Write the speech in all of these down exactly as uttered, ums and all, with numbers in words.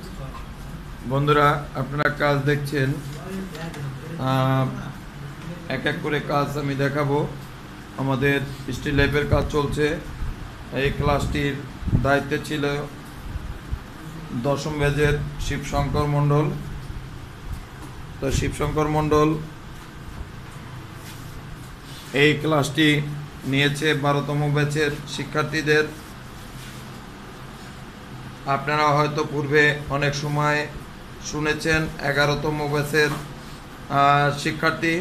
বন্ধুরা আপনারা কাজ দেখছেন, এক এক করে কাজ আমি দেখাবো। আমাদের স্টিল লাইফের কাজ চলছে। এই ক্লাসটির দায়িত্বে ছিল দশম ব্যাচের শিবশঙ্কর মণ্ডল। তো শিবশঙ্কর মণ্ডল এই ক্লাসটি নিয়েছে বারোতম ব্যাচের শিক্ষার্থীদের। আপনারা হয়তো পূর্বে অনেক সময় শুনেছেন এগারোতম ব্যাচের শিক্ষার্থী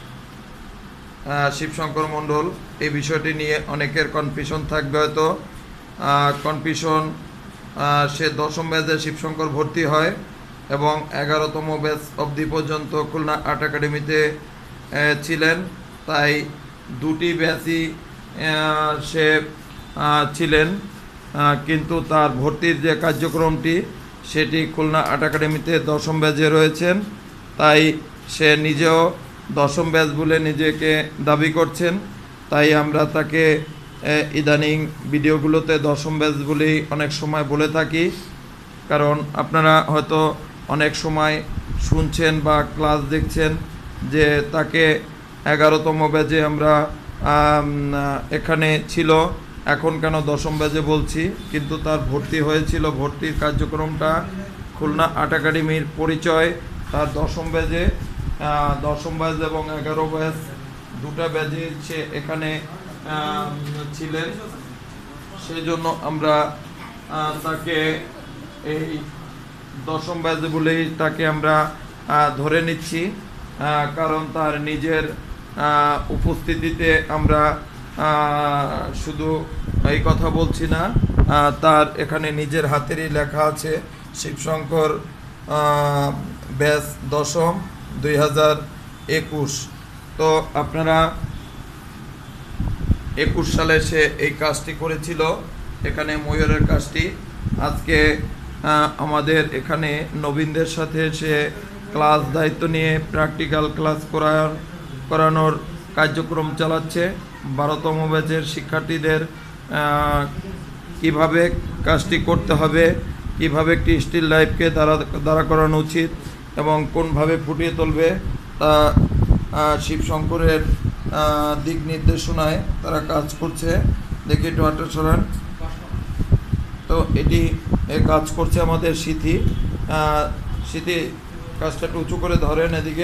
শিবশঙ্কর মণ্ডল। এই বিষয়টি নিয়ে অনেকের কনফিউশন থাকবে হয়তো। কনফিউশন, সে দশম ব্যাচে শিবশঙ্কর ভর্তি হয় এবং এগারোতম ব্যাচ অবধি পর্যন্ত খুলনা আর্ট একাডেমিতে ছিলেন। তাই দুটি ব্যাচই সে ছিলেন, কিন্তু তার ভর্তির যে কার্যক্রমটি সেটি খুলনা আর্ট একাডেমিতে দশম ব্যাচে রয়েছেন। তাই সে নিজেও দশম ব্যাচ বলে নিজেকে দাবি করছেন। তাই আমরা তাকে ইদানিং ভিডিওগুলোতে দশম ব্যাচ বলেই অনেক সময় বলে থাকি। কারণ আপনারা হয়তো অনেক সময় শুনছেন বা ক্লাস দেখছেন যে তাকে এগারোতম ব্যাচে আমরা এখানে ছিল, এখন কেন দশম ব্যাচে বলছি। কিন্তু তার ভর্তি হয়েছিল, ভর্তির কার্যক্রমটা খুলনা আর্ট একাডেমির পরিচয় তার দশম ব্যাচে। দশম ব্যাচ এবং এগারো ব্যাচ দুটা ব্যাচে সে এখানে ছিলেন। সেই জন্য আমরা তাকে এই দশম ব্যাচ বলেই তাকে আমরা ধরে নিচ্ছি। কারণ তার নিজের উপস্থিতিতে আমরা শুধু এই কথা বলছি না, তার এখানে নিজের হাতেরই লেখা আছে শিবশঙ্কর ব্যাচ দশম দুই হাজার একুশ। তো আপনারা একুশ সালে সে এই কাজটি করেছিল, এখানে ময়ূরের কাজটি। আজকে আমাদের এখানে নবীনদের সাথে সে ক্লাস দায়িত্ব নিয়ে প্র্যাকটিক্যাল ক্লাস করার করানোর কার্যক্রম চালাচ্ছে। বারোতম ব্যাচের শিক্ষার্থীদের কিভাবে কাজটি করতে হবে, কিভাবে একটি স্টিল লাইফকে দাঁড়া দাঁড়া করানো উচিত এবং কোনভাবে ফুটিয়ে তুলবে তা শিবশঙ্করের দিক নির্দেশনায় তারা কাজ করছে। দেখি একটু আটটা সরান। তো এটি কাজ করছে আমাদের স্মৃতি। স্মৃতি কাজটা একটু উঁচু করে ধরেন, এদিকে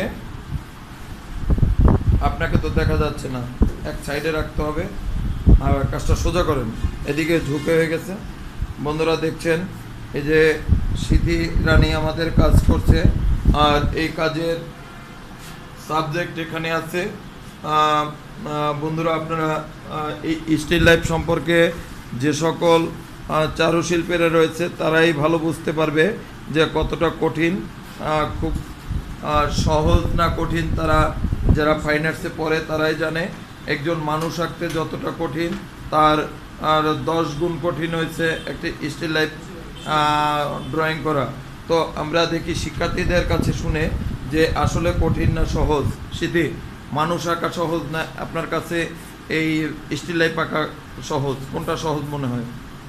আপনাকে তো দেখা যাচ্ছে না, এক সাইডে রাখতে হবে আর কাজটা সোজা করেন, এদিকে ঝুঁকে হয়ে গেছে। বন্ধুরা দেখছেন এই যে স্মৃতি রানী আমাদের কাজ করছে, আর এই কাজের সাবজেক্ট এখানে আছে। বন্ধুরা আপনারা এই স্টিল লাইফ সম্পর্কে যে সকল চারুশিল্পীরা রয়েছে তারাই ভালো বুঝতে পারবে যে কতটা কঠিন, খুব সহজ না কঠিন। তারা যারা ফাইন আর্টসে পড়ে তারাই জানে একজন মানুষ আঁকতে যতটা কঠিন তার আর দশ গুণ কঠিন হয়েছে একটি স্টিল লাইফ ড্রয়িং করা। তো আমরা দেখি শিক্ষার্থীদের কাছে শুনে যে আসলে কঠিন না সহজ। স্মৃতি, মানুষ আঁকা সহজ না আপনার কাছে এই স্টিল লাইফ আঁকা সহজ, কোনটা সহজ মনে হয়?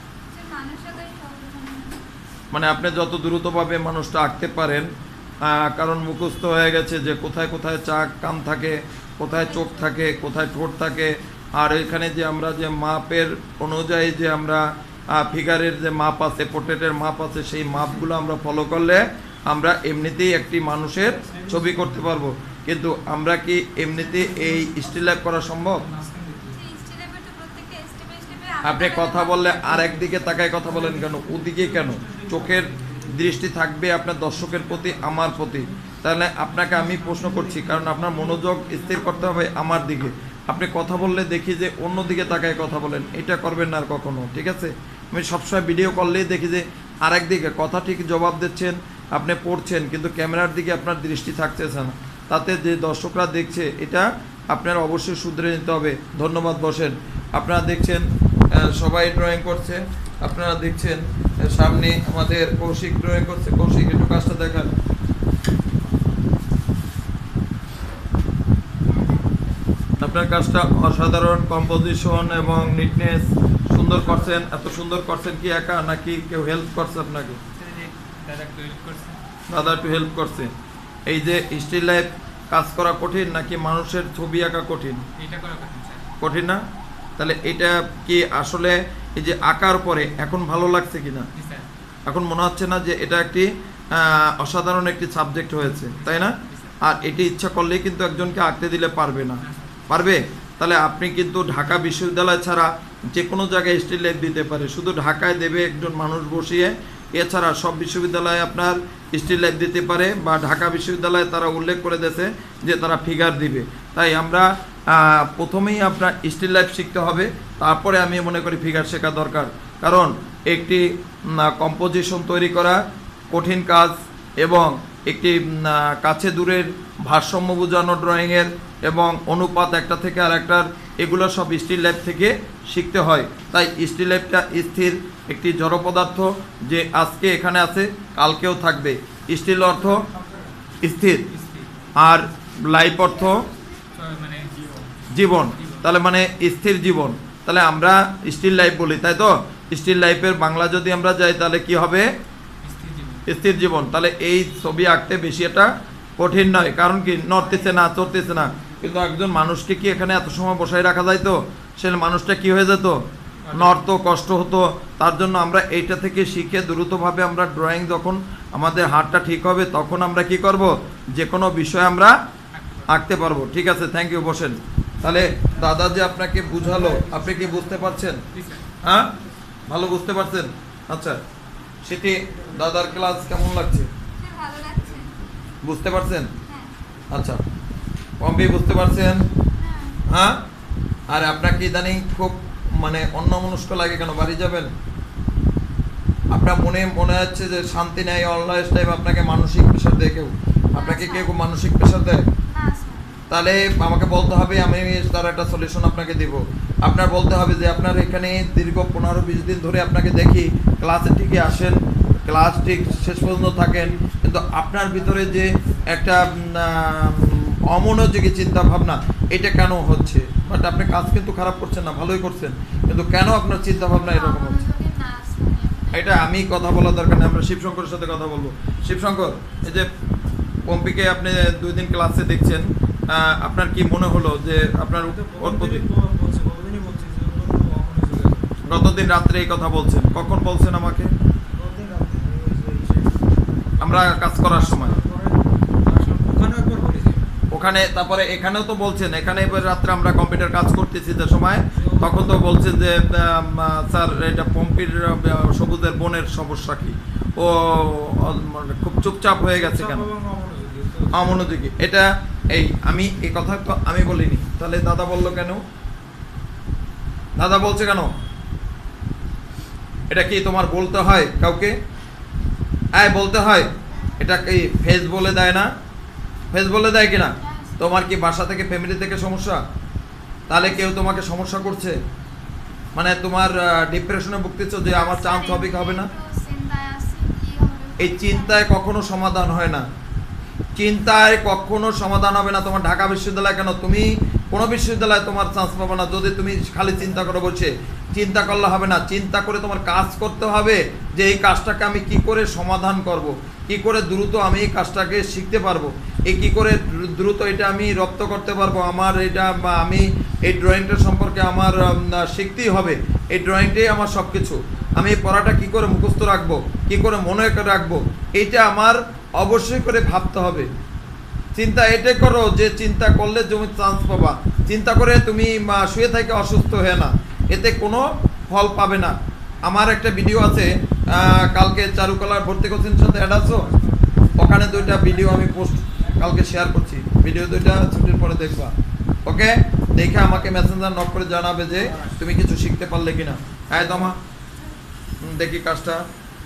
মানে আপনি যত দ্রুতভাবে মানুষটা আঁকতে পারেন, কারণ মুখস্থ হয়ে গেছে যে কোথায় কোথায় চাক কান থাকে, কোথায় চোখ থাকে, কোথায় ঠোঁট থাকে। আর এখানে যে আমরা যে মাপের অনুযায়ী যে আমরা ফিগারের যে মাপ আছে, পোর্ট্রেটের মাপ আছে, সেই মাপগুলো আমরা ফলো করলে আমরা এমনিতেই একটি মানুষের ছবি করতে পারবো। কিন্তু আমরা কি এমনিতে এই স্টিল লাইফ করা সম্ভব? আপনি কথা বললে আর একদিকে তাকায় কথা বলেন কেন, ওদিকে কেন? চোখের দৃষ্টি থাকবে আপনার দর্শকের প্রতি, আমার প্রতি। তাহলে আপনাকে আমি প্রশ্ন করছি, কারণ আপনার মনোযোগ স্থির করতে হবে আমার দিকে। আপনি কথা বললে দেখি যে অন্য দিকে তাকায় কথা বলেন, এটা করবেন না আর কখনো, ঠিক আছে? আমি সবসময় ভিডিও করলেই দেখি যে আর একদিকে কথা ঠিক জবাব দিচ্ছেন, আপনি পড়ছেন, কিন্তু ক্যামেরার দিকে আপনার দৃষ্টি থাকতেছে না। তাতে যে দর্শকরা দেখছে এটা আপনার অবশ্যই শুধরে নিতে হবে। ধন্যবাদ, বসেন। আপনারা দেখছেন সবাই ড্রয়িং করছে, আপনারা দেখছেন সামনে আমাদের কৌশিক ড্রয়িং করছে। কৌশিক, একটু কাজটা দেখান। আপনার কাজটা অসাধারণ, কম্পোজিশন এবং নিটনেস সুন্দর করছেন। এত সুন্দর করছেন কি একা নাকি কেউ হেল্প করছে আপনাকে? দাদা একটু হেল্প করছে। দাদা একটু হেল্প করছে। এই যে স্টিল লাইফ কাজ করা কঠিন নাকি মানুষের ছবি আঁকা কঠিন? এটা করা কঠিন স্যার। কঠিন না? তাহলে এটা কি আসলে এই যে আঁকার পরে এখন ভালো লাগছে কিনা? জি স্যার। এখন মনে হচ্ছে না যে এটা একটি আহ, অসাধারণ একটি সাবজেক্ট হয়েছে, তাই না? আর এটি ইচ্ছা করলেই কিন্তু একজনকে আঁকতে দিলে পারবে না, পারবে? তাহলে আপনি কিন্তু ঢাকা বিশ্ববিদ্যালয় ছাড়া যে কোনো জায়গায় স্টিল লাইফ দিতে পারে, শুধু ঢাকায় দেবে একজন মানুষ বসিয়ে। এছাড়া সব বিশ্ববিদ্যালয়ে আপনার স্টিল লাইফ দিতে পারে, বা ঢাকা বিশ্ববিদ্যালয়ে তারা উল্লেখ করে দিয়েছে যে তারা ফিগার দিবে। তাই আমরা আহ, প্রথমেই আপনার স্টিল লাইফ শিখতে হবে, তারপরে আমি মনে করি ফিগার শেখা দরকার। কারণ একটি কম্পোজিশন তৈরি করা কঠিন কাজ, এবং একটি উম, আহ, কাছে দূরের ভারসাম্য বোঝানো ড্রয়িংয়ের এবং অনুপাত একটা থেকে আর একটার, এগুলো সব স্টিল লাইফ থেকে শিখতে হয়। তাই স্টিল লাইফটা স্থির একটি জড় পদার্থ, যে আজকে এখানে আছে কালকেও থাকবে। স্টিল অর্থ স্থির, আর লাইফ অর্থ মানে জীবন। তাহলে মানে স্থির জীবন, তাহলে আমরা স্টিল লাইফ বলি, তাই তো? স্টিল লাইফের বাংলা যদি আমরা যাই তাহলে কি হবে? স্থির জীবন। স্থির জীবন। তাহলে এই ছবি আঁকতে বেশি এটা কঠিন নয়, কারণ কি নড়তেছে না, চড়তেছে না। কিন্তু একজন মানুষকে কি এখানে এত সময় বসাই রাখা যায়? তো সে মানুষটা কি হয়ে যেত? নড়তো, কষ্ট হতো। তার জন্য আমরা এইটা থেকে শিখে দ্রুতভাবে আমরা ড্রয়িং, যখন আমাদের হাতটা ঠিক হবে তখন আমরা কি করব? যে কোনো বিষয় আমরা আঁকতে পারবো। ঠিক আছে, থ্যাংক ইউ, বসেন। তাহলে দাদা যে আপনাকে বুঝালো, আপনি কি বুঝতে পারছেন? জি স্যার। হ্যাঁ, ভালো বুঝতে পারছেন? আচ্ছা, সেটি দাদার ক্লাস কেমন লাগছে? হ্যাঁ, ভালো লাগছে। বুঝতে পারছেন? হ্যাঁ। আচ্ছা, পম্পি বুঝতে পারছেন? হ্যাঁ। হ্যাঁ। আর আপনাকে ইদানিং খুব মানে অন্যমনস্ক লাগে কেন? বাড়ি যাবেন, আপনার মনে মনে হচ্ছে যে শান্তি নেই, অলওয়েজ টাইম আপনাকে মানসিক প্রেশার দেয় কেউ? আপনাকে কেউ মানসিক প্রেশার দেয়? না স্যার। তাহলে আমাকে বলতে হবে, আমি তার একটা সলিউশন আপনাকে দিব। আপনার বলতে হবে যে আপনার এখানে দীর্ঘ পনেরো বিশ দিন ধরে আপনাকে দেখি ক্লাসে ঠিকই আসেন, ক্লাস ঠিক শেষ পর্যন্ত থাকেন, কিন্তু আপনার ভিতরে যে একটা উম, আহ, অমনোযোগী চিন্তা ভাবনা, এটা কেন হচ্ছে? বাট আপনি কাজ কিন্তু খারাপ করছেন না, ভালোই করছেন, কিন্তু কেন আপনার চিন্তা ভাবনা এরকম হচ্ছে? মনোযোগী না স্যার। এটা আমি কথা বলার দরকার নেই, আমরা শিবশঙ্করের সাথে কথা বলবো। শিবশঙ্কর, এই যে পম্পিকে আপনি দুই দিন ক্লাসে দেখছেন, আহ, আপনার কি মনে হলো যে আপনার ওর প্রতি গতদিন রাত্রে এই কথা বলছেন? কখন বলছেন আমাকে? আমরা কাজ করার সময় ওখানে, তারপরে এখানেও তো বলছেন, এখানে এবার রাত্রে আমরা কম্পিউটার কাজ করতেছি যে সময়, তখন তো বলছে যে আম, আহ, স্যার এটা পম্পির আহ, সবুজের বোনের সমস্যা কি, ও অ- মানে খুব চুপচাপ হয়ে গেছে কেন? অমনোযোগী। এটা এই আমি এই কথা তো আমি বলিনি, তাহলে দাদা বললো কেন? দাদা বলছে কেন? এটা কি তোমার বলতে হয় কাউকে? আয় বলতে হয়? এটা কি ফেস বলে দেয় না? ফেস বলে দেয় কিনা? তোমার কি বাসা থেকে, ফ্যামিলি থেকে সমস্যা? তাহলে কেউ তোমাকে সমস্যা করছে, মানে তোমার ডিপ্রেশনে ভুগতেছ যে আমার চান্স হবে কি হবে না? একটু চিন্তায় আছি, কি হবে। এই চিন্তায় কখনো সমাধান হয় না, চিন্তায় কখনো সমাধান হবে না। তোমার ঢাকা বিশ্ববিদ্যালয় কেন, তুমি কোনো বিশ্ববিদ্যালয়ে তোমার চান্স পাবে না যদি তুমি খালি চিন্তা করো। বলছে চিন্তা করলে হবে না, চিন্তা করে তোমার কাজ করতে হবে, যে এই কাজটাকে আমি কি করে সমাধান করব, কি করে দ্রুত আমি এই কাজটাকে শিখতে পারবো, এই কি করে দ্রুত এটা আমি রপ্ত করতে পারবো, আমার এটা বা আমি এই ড্রয়িংটা সম্পর্কে আমার উম, শিখতেই হবে। এই ড্রয়িংটাই আমার সব কিছু। আমি এই পড়াটা কি করে মুখস্থ রাখবো, কি করে মনে করে রাখবো, এইটা আমার অবশ্যই করে ভাবতে হবে। চিন্তা এটাই করো যে চিন্তা করলে তুমি চান্স পাবা, চিন্তা করে তুমি আহ, শুয়ে থেকে অসুস্থ হয়ে না, এতে কোনো ফল পাবে না। আমার একটা ভিডিও আছে, আহ, কালকে চারুকলার ভর্তি কোচিংয়ের সাথে অ্যাড আছো, ওখানে দুইটা ভিডিও আমি পোস্ট কালকে শেয়ার করছি, ভিডিও দুইটা ছুটির পরে দেখবা। ওকে, দেখে আমাকে মেসেঞ্জার নক করে জানাবে যে তুমি কিছু শিখতে পারলে কিনা। হ্যাঁ তোমা দেখি কাজটা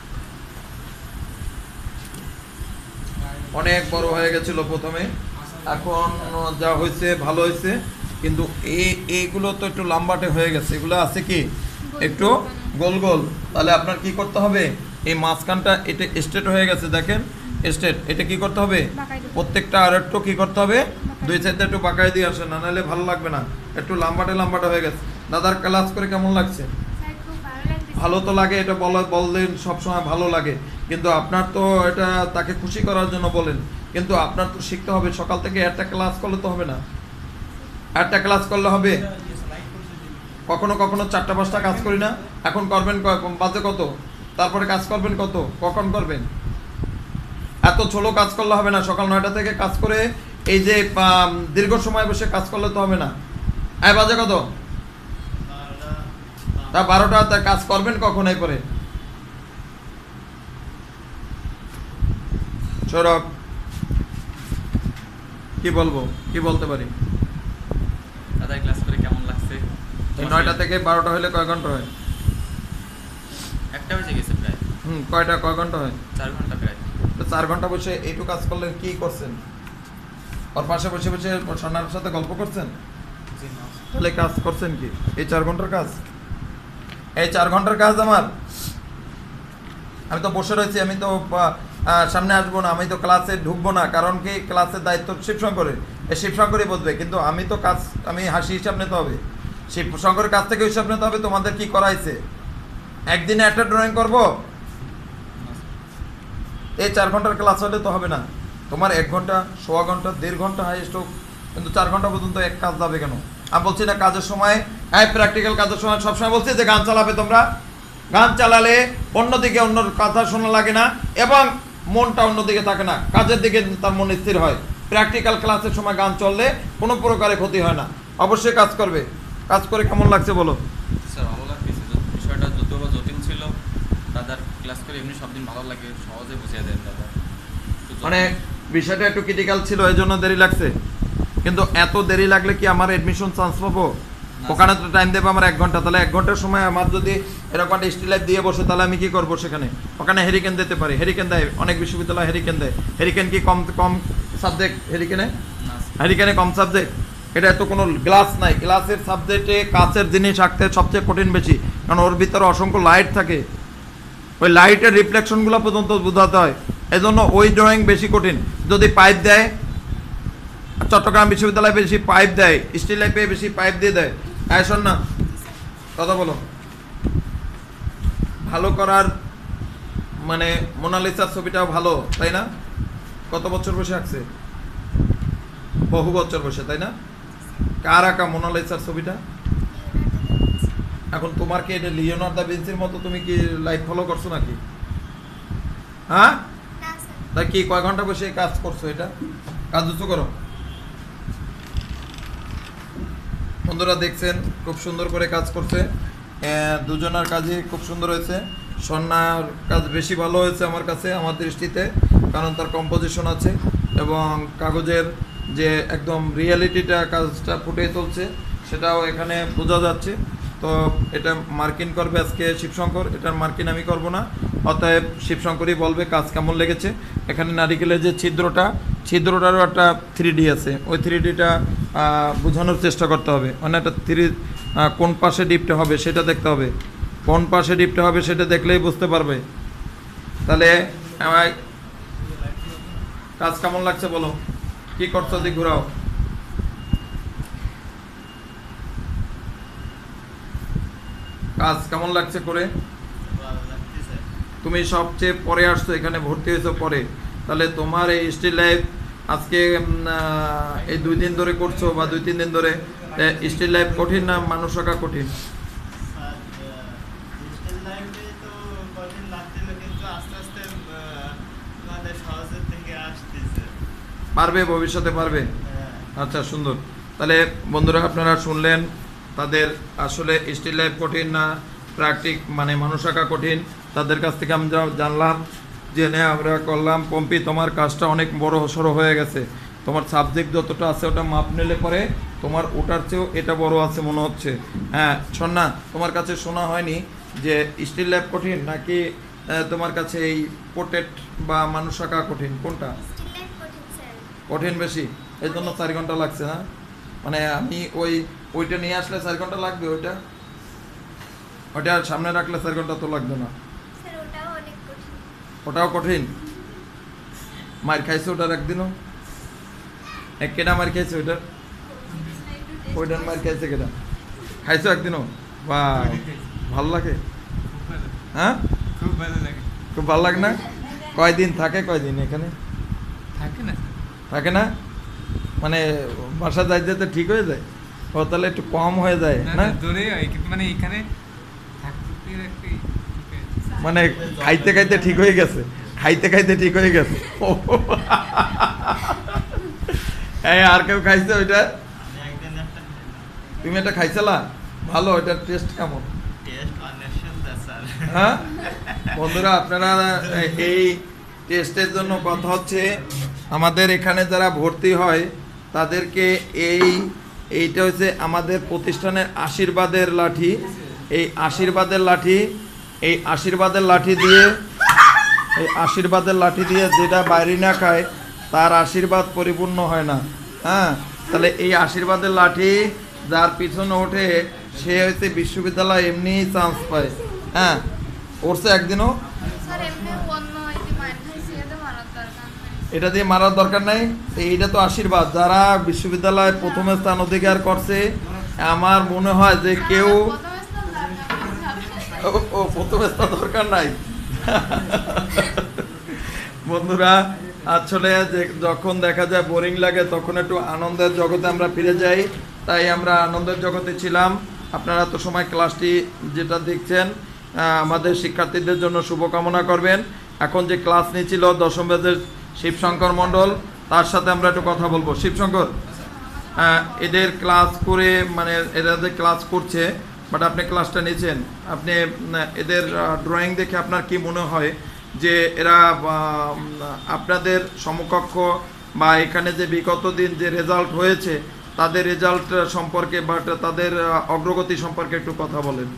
অনেক বড় হয়ে গেছিল প্রথমে, এখন যা হয়েছে ভালো হয়েছে, কিন্তু এই এইগুলো তো একটু লম্বাটে হয়ে গেছে, এগুলো আছে কি একটু গোল গোল। তাহলে আপনার কি করতে হবে, এই মাঝখানটা এটা স্ট্রেট হয়ে গেছে, দেখেন স্ট্রেট, এটা কি করতে হবে, প্রত্যেকটা আর একটু কি করতে হবে, দুই সাইডে একটু বাঁকাই দিয়ে আসে, না নাহলে ভালো লাগবে না। একটু লম্বাটে লম্বাটে হয়ে গেছে। দাদার ক্লাস করে কেমন লাগছে? স্যার খুব ভালো লাগছে। ভালো তো লাগে, এটা বলা বললেন সবসময় ভালো লাগে, কিন্তু আপনার তো এটা তাকে খুশি করার জন্য বলেন, কিন্তু আপনার তো শিখতে হবে। সকাল থেকে একটা ক্লাস করলে তো হবে না, একটা ক্লাস করলে হবে। কখনো কখনো চারটা পাঁচটা কাজ করি না, এখন করবেন ক- বাজে কত, তারপরে কাজ করবেন কত, কখন করবেন? এত ছোলো কাজ করলে হবে না। সকাল নয়টা থেকে কাজ করে এই যে আম, দীর্ঘ সময় বসে কাজ করলে তো হবে না। এই বাজে কত, তা বারোটা, তা কাজ করবেন কখন? এই পরে সৌরভ কি বলবো, কি বলতে পারি? দাদা ক্লাস করে কেমন লাগছে? এই নয়টা থেকে বারোটা হলে কয় ঘন্টা হয়? একটা বেজে গেছে প্রায়, হুম, কয়টা কয় ঘন্টা হয়? চার ঘন্টা প্রায়। তো চার ঘন্টা বসে এইটু কাজ করলে কি করছেন? ওর পাশে বসে বসে সোনার সাথে গল্প করছেন? তাহলে কাজ করছেন কি? এই চার ঘন্টার কাজ, এই চার ঘন্টার কাজ আমার। আমি তো বসে রয়েছি, আমি তো আহ, সামনে আসবো না, আমি তো ক্লাসে ঢুকবো না। কারণ কি, ক্লাসের দায়িত্ব শিবশঙ্করের, এই শিবশঙ্করই বুঝবে। কিন্তু আমি তো কাজ, আমি হাসি হিসাব নিতে হবে, শিবশঙ্করের কাছ থেকে হিসাব নিতে হবে তোমাদের কি করাইছে। একদিনে একটা ড্রয়িং করবো, এই চার ঘন্টার ক্লাস হলে তো হবে না। তোমার এক ঘন্টা, সোয়া ঘন্টা, দেড় ঘন্টা হাইস্ট হোক, কিন্তু চার ঘন্টা পর্যন্ত এক কাজ যাবে কেন? আমি বলছি না কাজের সময়, হ্যাঁ প্র্যাকটিক্যাল কাজের সময় সবসময় বলছি যে গান চালাবে তোমরা। গান চালালে অন্যদিকে অন্য কথা শোনা লাগে না এবং মনটা অন্যদিকে থাকে না, কাজের দিকে তার মন স্থির হয়। প্র্যাকটিক্যাল ক্লাসের সময় গান চললে কোনো প্রকারে ক্ষতি হয় না। অবশ্যই কাজ করবে। কাজ করে কেমন লাগছে বলো? স্যার ভালো লাগতেছে, বিষয়টা যদিও বা জটিল ছিল, দাদার ক্লাস করে এমনি সব দিন ভালো লাগে, সহজে বুঝিয়ে দেন দাদা। একটু জটিল- মানে বিষয়টা একটু ক্রিটিক্যাল ছিল, এই জন্য দেরি লাগছে। কিন্তু এত দেরি লাগলে কি আমার এডমিশন চান্স পাবো? ওখানে তো টাইম দেবো আমার এক ঘন্টা, তাহলে এক ঘন্টার সময় আমার যদি এরকম একটা স্টিল লাইফ দিয়ে বসে, তাহলে আমি কি করবো সেখানে? ওখানে হেরিকেন দিতে পারি, হেরিকেন দেয় অনেক বিশ্ববিদ্যালয়, হেরিকেন দেয়। হেরিকেন কি কম কম সাবজেক্ট? হেরিকেনে না, স্যার। হেরিকেনে কম সাবজেক্ট? এটা তো কোনো গ্লাস নাই, গ্লাসের সাবজেক্টে কাচের জিনিস আঁকতে সবচেয়ে কঠিন বেশি, কারণ ওর ভিতরে অসংখ্য লাইট থাকে, ওই লাইটের রিফ্লেকশনগুলো পর্যন্ত বোঝাতে হয়। এই জন্য ওই ড্রয়িং বেশি কঠিন। যদি পাইপ দেয়, চট্টগ্রাম বিশ্ববিদ্যালয়ে বেশি পাইপ দেয়, স্টিল লাইফে বেশি পাইপ দিয়ে দেয়। হ্যাঁ শোন না, কথা বলো। ভালো করার মানে মোনালিসার ছবিটাও ভালো, তাই না? কত বছর বসে আঁকছে? বহু বছর বসে, তাই না? কার আঁকা মোনালিসার ছবিটা? এখন তোমার কি এটা লিওনার্দো দা ভিঞ্চির মতো তুমি কি লাইফ ফলো করছো নাকি? হ্যাঁ, না স্যার। তাই কি কয় ঘন্টা বসে এই কাজ করছো? এটা কাজ উঁচু করো। বন্ধুরা দেখছেন খুব সুন্দর করে কাজ করছে, আহ, দুজনের কাজই খুব সুন্দর হয়েছে। সন্ন্যার কাজ বেশি ভালো হয়েছে আমার কাছে, আমার দৃষ্টিতে, কারণ তার কম্পোজিশন আছে এবং কাগজের যে একদম রিয়েলিটিটা কাজটা ফুটে তুলছে সেটাও এখানে বোঝা যাচ্ছে। তো এটা মার্কিন করবে আজকে শিবশঙ্কর, এটার মার্কিন আমি করব না, অতএব শিবশঙ্করই বলবে কাজ কেমন লেগেছে। এখানে নারিকেলের যে ছিদ্রটা, ছিদ্রটারও একটা থ্রি ডি আছে, ওই থ্রি ডিটা বোঝানোর চেষ্টা করতে হবে। মানে একটা থ্রি কোন পাশে ডিপটা হবে সেটা দেখতে হবে, কোন পাশে ডিপটা হবে সেটা দেখলেই বুঝতে পারবে। তাহলে আমায় কাজ কেমন লাগছে বলো, কি করছো? দিক ঘুরাও। কাজ কেমন লাগছে করে? তুমি সবচেয়ে পরে আসছো, এখানে ভর্তি হয়েছো পরে, তাহলে তোমার এই স্টিল লাইফ আজকে উম, আহ, এই দুই দিন ধরে করছো বা দুই তিন দিন ধরে, স্টিল লাইফ কঠিন না মানুষ আঁকা কঠিন? পারবে, ভবিষ্যতে পারবে। আচ্ছা সুন্দর। তাহলে বন্ধুরা আপনারা শুনলেন, তাদের আসলে স্টিল লাইফ কঠিন না প্র্যাকটিক মানে মানুষ আঁকা কঠিন, তাদের কাছ থেকে আমরা জানলাম, জেনে আমরা করলাম। পম্পি, তোমার কাজটা অনেক বড় সড়ো হয়ে গেছে, তোমার সাবজেক্ট যতটা আছে ওটা মাপ নিলে পরে তোমার ওটার চেয়েও এটা বড় আছে মনে হচ্ছে। হ্যাঁ শোন না, তোমার কাছে শোনা হয়নি যে স্টিল লাইফ কঠিন নাকি আহ, তোমার কাছে এই পোর্ট্রেট বা মানুষ আঁকা কঠিন, কোনটা স্টিল লাইফ কঠিন স্যার। কঠিন বেশি? এই জন্য চার ঘন্টা লাগছে না? মানে আমি ওই ওইটা নিয়ে আসলে চার ঘন্টা লাগবে, ওইটা ওইটা সামনে রাখলে চার ঘন্টা তো লাগবে না। স্যার ওটাও অনেক কঠিন। ওটাও কঠিন? মার খাইছে ওটার একদিনও? এক কেনা মার খাইছে ওইটার? ওইটার মার খাইছে কেনা? খাইছো একদিনও? বা ভালো লাগে? খুব ভালো, হ্যাঁ খুব ভালো লাগে। খুব ভালো লাগে না? কয়দিন থাকে কয়দিন এখানে থাকে না থাকে না মানে বাসা যাই যেতে ঠিক হয়ে যায় ও তাহলে একটু কম হয়ে যায় না না না দূরে হয় কিন্তু মানে এখানে থাকতে রাখতে মানে খাইতে খাইতে ঠিক হয়ে গেছে খাইতে খাইতে ঠিক হয়ে গেছে এই আর কেউ খাইছে ওইটা তুমি এটা খাইছিলা ভালো ওইটার টেস্ট কেমন হ্যাঁ বন্ধুরা আপনারা এই টেস্টের জন্য কথা হচ্ছে আমাদের এখানে যারা ভর্তি হয় তাদেরকে এই এইটা হচ্ছে আমাদের প্রতিষ্ঠানের আশীর্বাদের লাঠি এই আশীর্বাদের লাঠি এই আশীর্বাদের লাঠি দিয়ে এই আশীর্বাদের লাঠি দিয়ে যেটা বাইরে না খায় তার আশীর্বাদ পরিপূর্ণ হয় না হ্যাঁ তাহলে এই আশীর্বাদের লাঠি যার পিছনে ওঠে সে হচ্ছে বিশ্ববিদ্যালয় এমনি চান্স পায় হ্যাঁ করছে একদিনও স্যার এমনি অন্য এটি মাইন খাইছি এটা মারার দরকার নাই এটা দিয়ে মারার দরকার নাই এইটা তো আশীর্বাদ যারা বিশ্ববিদ্যালয়ে প্রথম স্থান অধিকার করছে আমার মনে হয় যে কেউ প্রথমে স্থান দরকার ও ও প্রথম স্থান দরকার নাই বন্ধুরা আসলে যে যখন দেখা যায় বোরিং লাগে তখন একটু আনন্দের জগতে আমরা ফিরে যাই তাই আমরা আনন্দের জগতে ছিলাম আপনারা তো সময় ক্লাসটি যেটা দেখছেন আমাদের শিক্ষার্থীদের জন্য শুভকামনা করবেন এখন যে ক্লাস নিয়েছিল দশম ব্যাচের শিবশঙ্কর মণ্ডল তার সাথে আমরা একটু কথা বলবো শিবশঙ্কর এদের ক্লাস করে মানে এরা যে ক্লাস করছে বাট আপনি ক্লাসটা নিয়েছেন আপনি এদের ড্রয়িং দেখে আপনার কি মনে হয় যে এরা আপনাদের সমকক্ষ বা এখানে যে বিগত দিন যে রেজাল্ট হয়েছে তাদের রেজাল্ট সম্পর্কে বা তাদের অগ্রগতি সম্পর্কে একটু কথা বলেন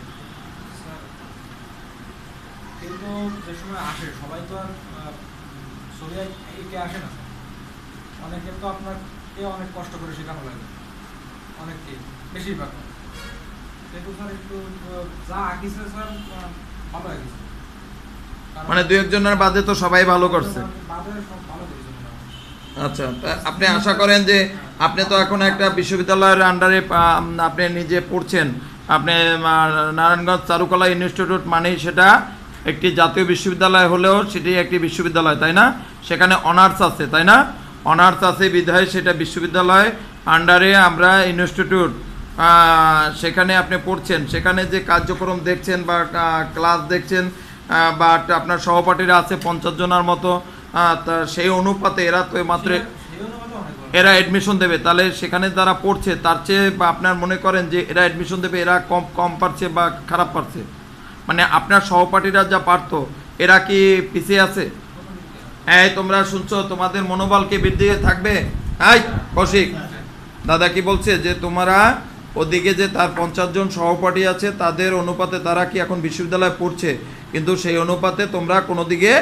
কিন্তু যে সময় আসে সবাই তো আর সরিয়ে একে আসে না অনেকে তো আপনার কে অনেক কষ্ট করে শেখানো লাগে অনেককে বেশিরভাগ কিন্তু স্যার একটু যা আঁকিছে স্যার ভালো আঁকিছে মানে দুই একজনের বাদে তো সবাই ভালো করছে বাদে সব ভালো করেছে আচ্ছা আপনি আশা করেন যে আপনি তো এখন একটা বিশ্ববিদ্যালয়ের আন্ডারে আপনি নিজে পড়ছেন আপনি নারায়ণগঞ্জ চারুকলা ইনস্টিটিউট মানেই সেটা একটি জাতীয় বিশ্ববিদ্যালয় হলেও সেটি একটি বিশ্ববিদ্যালয় তাই না সেখানে অনার্স আছে তাই না অনার্স আছে বিধায় সেটা বিশ্ববিদ্যালয় আন্ডারে আমরা ইনস্টিটিউট সেখানে আপনি পড়ছেন সেখানে যে কার্যক্রম দেখছেন বা ক্লাস দেখছেন বা আপনার সহপাঠীরা আছে পঞ্চাশ জনের মতো তা সেই অনুপাতে এরা তো মাত্র এরা অ্যাডমিশন দেবে তাহলে সেখানে যারা পড়ছে তার চেয়ে বা আপনার মনে করেন যে এরা অ্যাডমিশন দেবে এরা কম কম পারছে বা খারাপ পারছে মানে আপনার সহপাঠীরা যা পারতো এরা কি পিছিয়ে আছে এই তোমরা শুনছো তোমাদের মনোবল কি বৃদ্ধি থাকবে এই কৌশিক দাদা কি বলছে যে তোমরা ওদিকে যে তার পঞ্চাশ জন সহপাঠী আছে তাদের অনুপাতে তারা কি এখন বিশ্ববিদ্যালয়ে পড়ছে কিন্তু সেই অনুপাতে তোমরা কোনো দিকে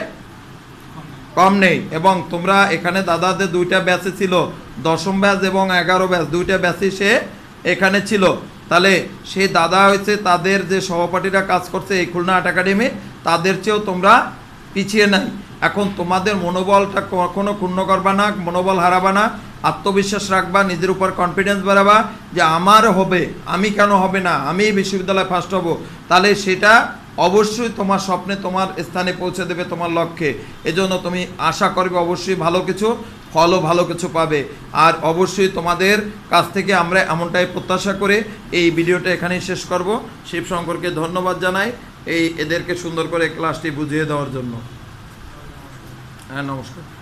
কম নেই এবং তোমরা এখানে দাদাদের দুইটা ব্যাচে ছিল দশম ব্যাচ এবং এগারো ব্যাচ দুইটা ব্যাচই সে এখানে ছিল তাহলে সেই দাদা হয়েছে তাদের যে সহপাঠীরা কাজ করছে এই খুলনা আর্ট একাডেমি তাদের চেয়েও তোমরা পিছিয়ে নাই এখন তোমাদের মনোবলটা কখনো ক্ষুণ্ণ করবা না মনোবল হারাবা না আত্মবিশ্বাস রাখবা নিজের উপর কনফিডেন্স বাড়াবা যে আমার হবে আমি কেন হবে না আমি বিশ্ববিদ্যালয়ে ফার্স্ট হব তাহলে সেটা অবশ্যই তোমার স্বপ্নে তোমার স্থানে পৌঁছে দেবে তোমার লক্ষ্যে এজন্য তুমি আশা করবে অবশ্যই ভালো কিছু ফলও ভালো কিছু পাবে আর অবশ্যই তোমাদের কাছ থেকে আমরা এমনটাই প্রত্যাশা করে এই ভিডিওটা এখানেই শেষ করব শিবশঙ্করকে ধন্যবাদ জানাই এই এদেরকে সুন্দর করে ক্লাসটি বুঝিয়ে দেওয়ার জন্য হ্যাঁ নমস্কার